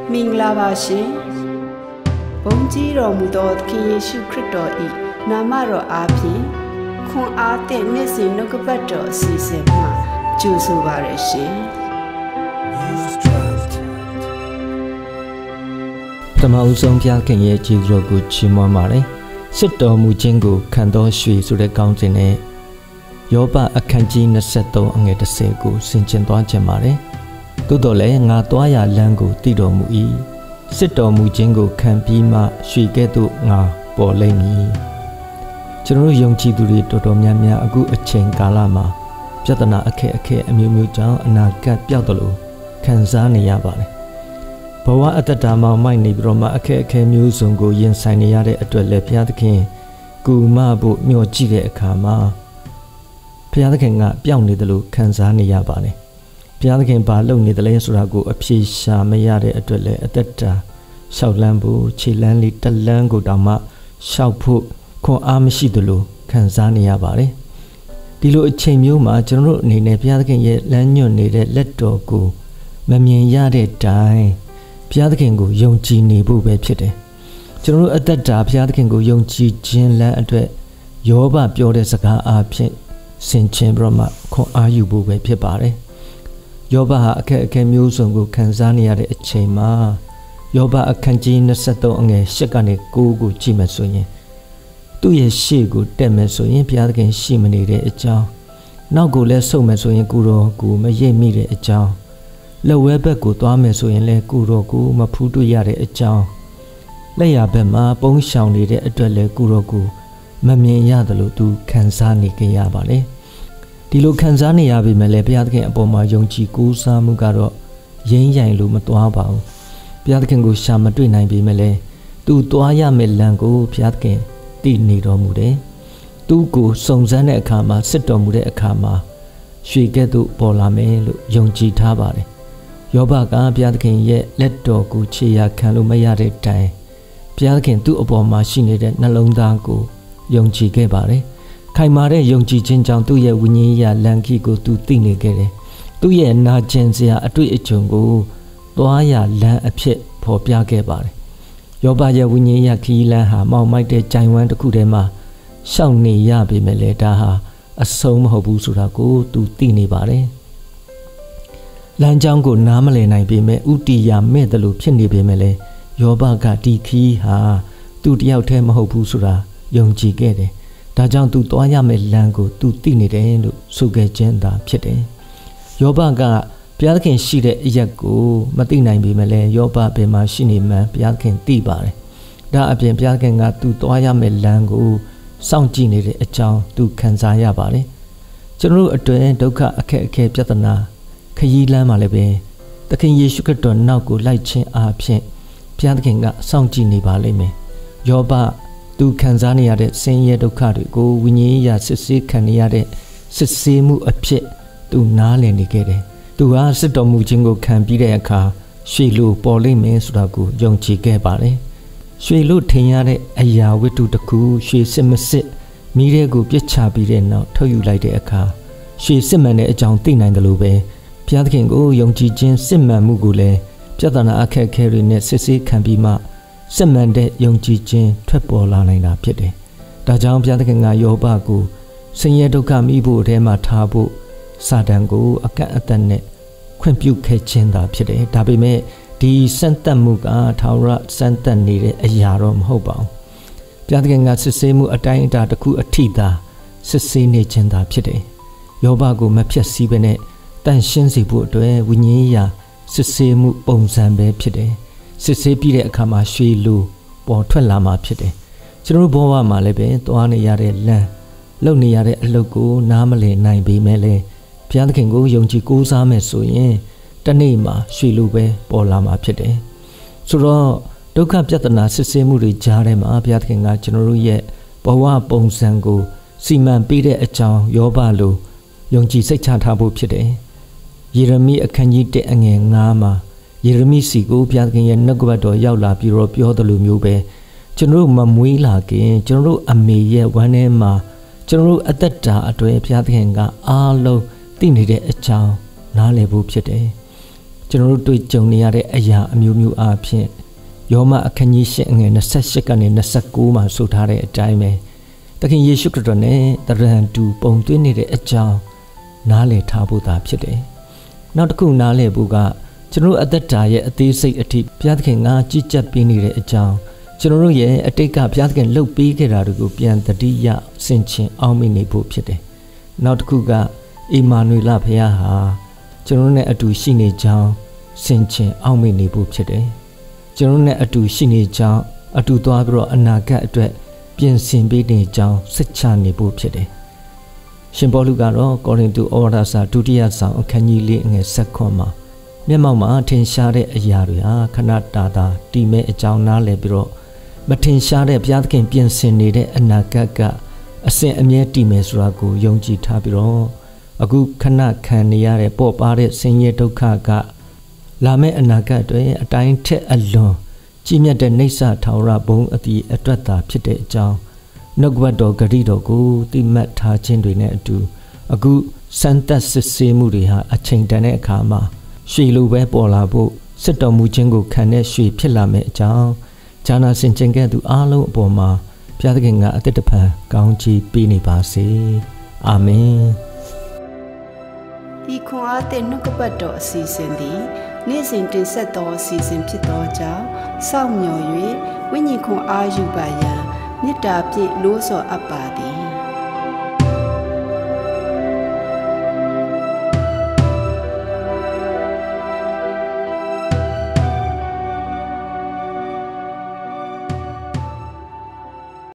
မင်္ဂလာပါရှင်ဘုန်းကြီးတော်မူသောသခင်ယေရှုခရစ်တော်၏နာမတော်အားဖြင့်ခွန်အားသည့်နေ့စဉ်နှုတ်ကပတ်တော်အစီအစဉ်မှာကြိုဆိုပါရရှင်ပထမဦးဆုံးဘုရားခင်ရဲ့ကျေးဇူးတော်ကိုချီးမွမ်းပါတယ်စစ်တော်မူခြင်းကိုခံတော်ရွှေဆိုတဲ့ကောင်းစဉ်နဲ့ယောဘအခန်းကြီး23အငယ်10ကိုဆင်ခြင်သွားခြင်းပါတယ်သို့တော်လည်းငါသွားရလမ်းကိုတည်တော်မူ၏စစ်တော်မူခြင်းကိုခံပြီးမှရွှေကဲ့သို့ငါပေါ်လိမ့်မည်ကျွန်တော်ယုံကြည်သူတွေတော်တော်များများအခုအချိန်ကာလမှာပြဿနာအခက်အခဲအမျိုးမျိုးကြောင့်အနာဂတ်ပျောက်တယ်လို့ခံစားနေရပါတယ်ဘဝအတ္တတာမောင်မိုက်နေပြီးတော့မှအခက်အခဲမျိုးစုံကိုရင်ဆိုင်နေရတဲ့အတွက်လည်းဘုရားသခင်ကူမဖို့မျှော်ကြည့်တဲ့အခါမှာဘုရားသခင်ကပျောက်နေတယ်လို့ခံစားနေရပါတယ်ဘုရားသခင်ဘာလုပ်နေတယ်လဲဆိုတာကိုအဖြေရှာမရတဲ့အတွက်လည်းအသက်တာလျှောက်လန်းဖို့ခြေလန်းလေးတစ်လန်းကိုတောင်မှလျှောက်ဖို့ခွန်အားမရှိသလိုခံစားနေရပါတယ်ဒီလိုအချိန်မျိုးမှာကျွန်တော်တို့အနေနဲ့ဘုရားသခင်ရဲ့လမ်းညွှန်နေတဲ့လက်တော်ကိုမမြင်ရတဲ့တိုင်ဘုရားသခင်ကိုယုံကြည်နေဖို့ပဲဖြစ်တယ်ကျွန်တော်တို့အသက်တာဘုရားသခင်ကိုယုံကြည်ခြင်းလမ်းအတွက်ယောဘပြောတဲ့စကားအားဖြင့်ဆင်ခြင်ပြီးတော့မှခွန်အားယူဖို့ပဲဖြစ်ပါတယ်ယောဘဟာအခက်အခဲမျိုးစုံကိုခံစားနေရတဲ့အချိန်မှာယောဘအခန်းကြီး23အငယ်8ကနေ9ကိုကြည့်မှဆိုရင်သူ့ရဲ့ရှေ့ကိုတက်မယ်ဆိုရင်ဘုရားသခင်ရှိမနေတဲ့အကြောင်းနောက်ကိုလည်းဆုတ်မယ်ဆိုရင်ကိုတော်ကိုမရိပ်မိတဲ့အကြောင်းလက်ဝဲဘက်ကိုသွားမယ်ဆိုရင်လည်းကိုတော်ကိုမဖူးတွေ့ရတဲ့အကြောင်းလက်ရဘက်မှာပုန်းရှောင်နေတဲ့အတွက်လည်းကိုတော်ကိုမမြင်ရတယ်လို့သူခံစားနေကြရပါလေဒီလိုခံစားနေရပြီမဲ့လည်းဘုရားသခင်အပေါ်မှာယုံကြည်ကိုးစားမှုကတော့ရင်းရိုင်လို့မသွားပါဘူးဘုရားသခင်ကိုရှာမတွေ့နိုင်ပြီမဲ့လည်းသူသွားရမယ့်လမ်းကိုဘုရားသခင်တည်နေတော်မူတယ်သူကိုစုံစမ်းတဲ့အခါမှာစစ်တော်မူတဲ့အခါမှာရွှေကဲ့သို့ပေါ်လာမယ်လို့ယုံကြည်ထားပါတယ်ယောဘကဘုရားသခင်ရဲ့လက်တော်ကိုခြေရာခံလို့မရတဲ့တိုင်ဘုရားသခင်သူ့အပေါ်မှာရှိနေတဲ့နှလုံးသားကိုယုံကြည်ခဲ့ပါတယ်ခိုင်မာတဲ့ယုံကြည်ခြင်းကြောင့်သူ့ရဲ့ဝိညာဉ်ရေးလမ်းခီကိုသူသိနေခဲ့တယ်သူ့ရဲ့နာကျင်စရာအတွေ့အကြုံကိုသွားရလမ်းအဖြစ်ဖော်ပြခဲ့ပါတယ်ယောဘရဲ့ဝိညာဉ်ရေးခီးလမ်းဟာမောက်မိုက်တဲ့ကြိုင်ဝမ်းတစ်ခုထဲမှာရှောက်နေရပေမဲ့လည်းဒါဟာအဆုံးမဟုတ်ဘူးဆိုတာကိုသူသိနေပါတယ်လမ်းကြောင်းကိုနားမလည်နိုင်ပေမဲ့ဥတီယာမဲ့တယ်လို့ဖြစ်နေပေမဲ့လည်းယောဘကဒီခီးဟာသူတယောက်တည်းမဟုတ်ဘူးဆိုတာယုံကြည်ခဲ့တယ်ဒါကြောင့်သူသွားရမယ့်လမ်းကိုသူသိနေတယ်လို့ဆိုခဲ့ခြင်းသာဖြစ်တယ်ယောဘကဘုရားသခင်ရှိတဲ့အရက်ကိုမသိနိုင်ပေမဲ့လည်းယောဘဘယ်မှာရှိနေမှန်းဘုရားသခင်သိပါတယ်ဒါအပြင်ဘုရားသခင်ကသူသွားရမယ့်လမ်းကိုစောင့်ကြည့်နေတဲ့အကြောင်းသူခံစားရပါတယ်ကျွန်တော်တို့အတွင်းဒုက္ခအခက်အခဲပြဿနာခရီးလမ်းမှာလည်းပဲသခင်ယေရှုခရစ်တော်နောက်ကိုလိုက်ခြင်းအားဖြင့်ဘုရားသခင်ကစောင့်ကြည့်နေပါလိမ့်မယ်ယောဘသူခံစားနေရတဲ့ဆင်းရဲဒုက္ခတွေကိုဝိညာဉ်ရေးစစ်ဆေးခံနေရတဲ့စစ်ဆေးမှုအဖြစ်သူနားလည်နေခဲ့တယ်။သူဟာစစ်တော်မူခြင်းကိုခံပြီးတဲ့အခါရွှေလိုပေါ်လိမ့်မယ်ဆိုတာကိုယုံကြည်ခဲ့ပါတယ်။ရွှေလိုထင်ရတဲ့အရာဝတ္ထုတစ်ခုရွှေစစ်မစစ်မိတဲ့ကိုပြစ်ချပြီးတဲ့နောက်ထုတ်ယူလိုက်တဲ့အခါရွှေစစ်မှန်တဲ့အကြောင်းသိနိုင်တယ်လို့ပဲဘုရားသခင်ကိုယုံကြည်ခြင်းစစ်မှန်မှုကိုလည်းပြဿနာအခက်အခဲတွေနဲ့စစ်ဆေးခံပြီးမှစစ်မှန်တဲ့ယုံကြည်ခြင်းထွက်ပေါ်လာနိုင်တာဖြစ်တယ်။ဒါကြောင့်ဘုရားသခင်ကယောဘကိုဆင်းရဲဒုက္ခမိဖို့အထဲမှာထားဖို့စာတန်ကိုအကန့်အသတ်နဲ့ခွင့်ပြုခဲ့ခြင်းသာဖြစ်တယ်။ဒါပေမဲ့ဒီစံသက်မှုကထာဝရစံသက်နေတဲ့အရာတော့မဟုတ်ပါဘူး။ဘုရားသခင်ကစစ်ဆေးမှုအတိုင်းအတာတစ်ခုအထိသာစစ်ဆေးနေခြင်းသာဖြစ်တယ်။ယောဘကိုမဖြတ်စည်းဘဲနဲ့တန်ရှင်းစေဖို့အတွက်ဝိညာဉ်ရေးစစ်ဆေးမှုပုံစံပဲဖြစ်တယ်။စစ်ဆေးပြီးတဲ့အခါမှာရွှေလိုပေါ်ထွက်လာမှာဖြစ်တယ်ကျွန်တော်တို့ဘဝမှာလည်းပဲသွားနေရတဲ့လမ်းလုပ်နေရတဲ့အလုပ်ကိုနားမလည်နိုင်ပေမဲ့လည်းဘုရားသခင်ကိုယုံကြည်ကိုးစားမယ်ဆိုရင်တနေ့မှာရွှေလိုပဲပေါ်လာမှာဖြစ်တယ်ဆိုတော့ဒုက္ခပြဿနာစစ်ဆေးမှုတွေကြားထဲမှာဘုရားသခင်ကကျွန်တော်တို့ရဲ့ဘဝပုံစံကိုစီမံပေးတဲ့အကြောင်းယောဘလိုယုံကြည်စိတ်ချထားဖို့ဖြစ်တယ်ယေရမိအခန်းကြီး1အငယ်9မှာယေရမိစီကိုဘုရားသခင်ရဲ့နှုတ်ကပတ်တော်ရောက်လာပြီးတော့ပြောသလိုမျိုးပဲကျွန်တော်တို့မမွေးလာခင်ကျွန်တော်တို့အမေရဲ့ဝမ်းထဲမှာကျွန်တော်တို့အသက်တာအတွင်းဘုရားသခင်ကအားလုံးသိနေတဲ့အကြောင်းနားလည်ဖို့ဖြစ်တယ်။ကျကျွန်တော်တို့တွေ့ကြုံနေရတဲ့အရာအမျိုးမျိုးအားဖြင့်ယောမအခန်းကြီး8ငွေ28ကနေ29မှာဆိုထားတဲ့အတိုင်းပဲသခင်ယေရှုခရစ်တော်နဲ့တရံတူပုံသွင်းနေတဲ့အကြောင်းနားလည်ထားဖို့သာဖြစ်တယ်။နောက်တစ်ခုနားလည်ဖို့ကကျွန်တော်အသက်တာရဲ့အသေးစိတ်အထိဘုရားသခင်ကကြီးကြပ်ပေးနေတဲ့အကြောင်းကျွန်တော်တို့ရဲ့အတိတ်ကဘုရားသခင်လှုပ်ပေးခဲ့တာတွေကိုပြန်တတိယဆင်ခြင်အောင်မိနေဖို့ဖြစ်တယ်။နောက်တစ်ခုကအာမနွေလဘုရားဟာကျွန်တော်နဲ့အတူရှိနေကြောင်းဆင်ခြင်အောင်မိနေဖို့ဖြစ်တယ်။ကျွန်တော်နဲ့အတူရှိနေကြောင်းအတူသွားပြီးတော့အနာဂတ်အတွက်ပြင်ဆင်ပေးနေကြောင်းစိတ်ချနေဖို့ဖြစ်တယ်။ရှင်ပေါလုကတော့ကောရိန္သုဩဝါဒစာဒုတိယဆောင်အခန်းကြီး4ငွေ7မှာမျက်မှောက်မှာထင်ရှားတဲ့အရာတွေဟာခဏတာတည်မဲ့အကြောင်းနားလည်ပြီးတော့မထင်ရှားတဲ့ဘုရားသခင်ပြင်ဆင်နေတဲ့အနာဂတ်ကအစဉ်အမြဲတည်မယ်ဆိုတာကိုယုံကြည်ထားပြီးတော့အခုခဏခံနေရတဲ့ပေါ့ပါတဲ့ဆင်းရဲဒုက္ခကလာမယ့်အနာဂတ်တွေအတိုင်းထက်အလွန်ကြီးမြတ်တဲ့နေဆာထာဝရဘုံအတိအတွက်သာဖြစ်တဲ့အကြောင်းနှုတ်ကပတ်တော်ဂရုတော်ကိုတိမှတ်ထားခြင်းတွေနဲ့အတူအခုစံသက်စစ်ဆေးမှုတွေဟာအချိန်တန်တဲ့အခါမှာရွှေလိုပဲပေါ်လာဖို့စစ်တော်မူခြင်းကိုခံတဲ့ရွှေဖြစ်လာမယ့်အကြောင်းဂျာနာစင်ကျင်ကဲ့သို့အားလုံးအပေါ်မှာဘုရားသခင်ကအသက်တပံကောင်းချီးပေးနေပါစေအာမင်ဤခွန်အားတဲ့နှုတ်ကပတ်တော်အစီအစဉ်သည်နေ့စဉ်တင်ဆက်သောအစီအစဉ်ဖြစ်သောကြောင့်စောင့်မျှော်၍ဝိညာဉ်ခွန်အားယူပါရန်မေတ္တာဖြင့်လို့ဆော်အပ်ပါသည်